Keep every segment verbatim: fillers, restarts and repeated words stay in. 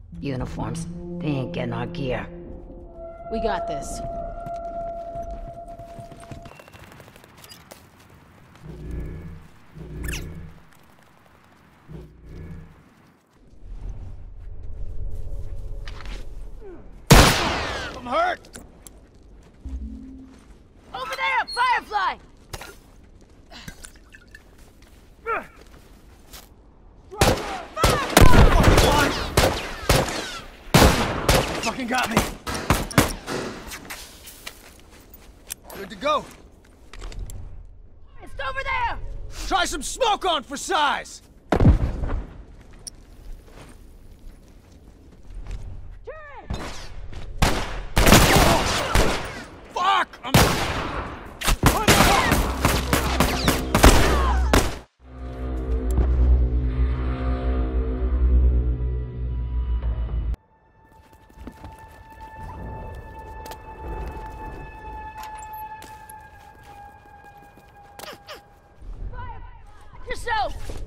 Uniforms. They ain't getting our gear. We got this. I'm hurt! Over there! Firefly! Fucking got me. Good to go. It's over there! Try some smoke on for size. Turret! Fuck! I'm... Yourself!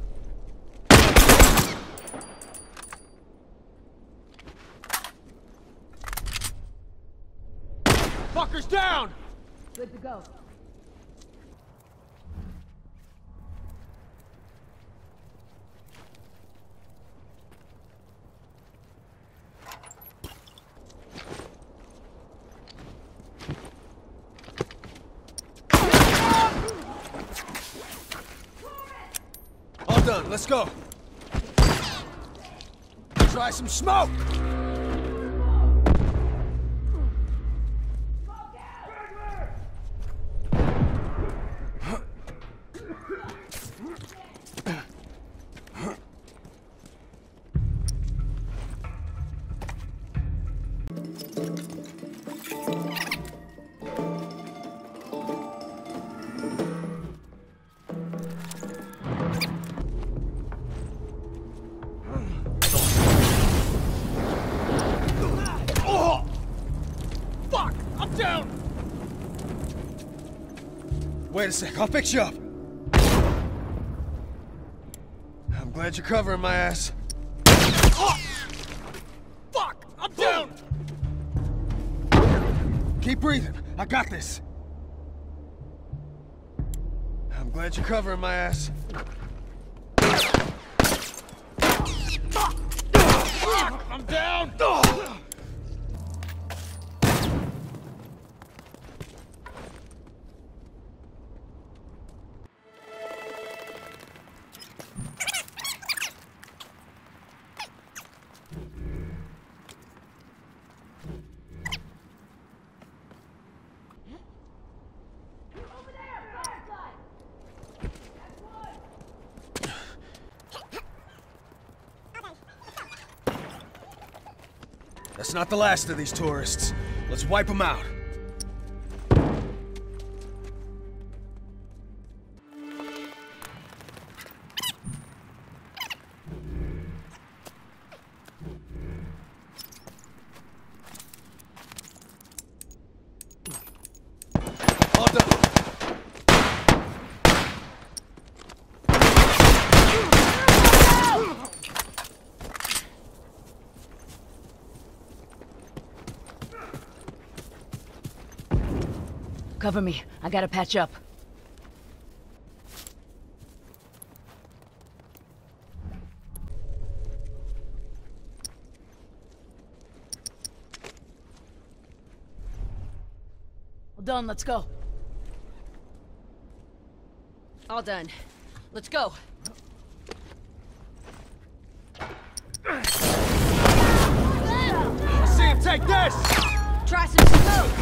Fucker's down! Good to go. All done, let's go. Try some smoke! Wait a sec, I'll fix you up. I'm glad you're covering my ass. Oh! Fuck! I'm down! Keep breathing. I got this. I'm glad you're covering my ass. Fuck! I'm down! That's not the last of these tourists. Let's wipe them out. All done. Cover me. I gotta patch up. All done. Let's go. All done. Let's go. I see him take this! Try some smoke.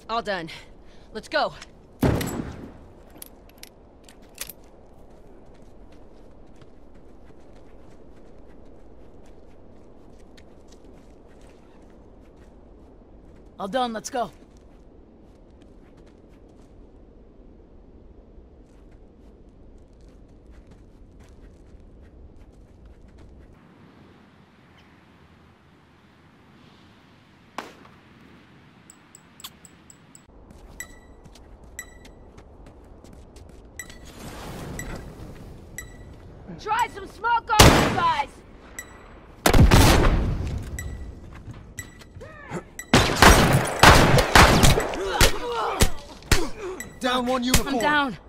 All done. Let's go. All done, let's go. Try some smoke on you guys! Down one uniform. I'm down.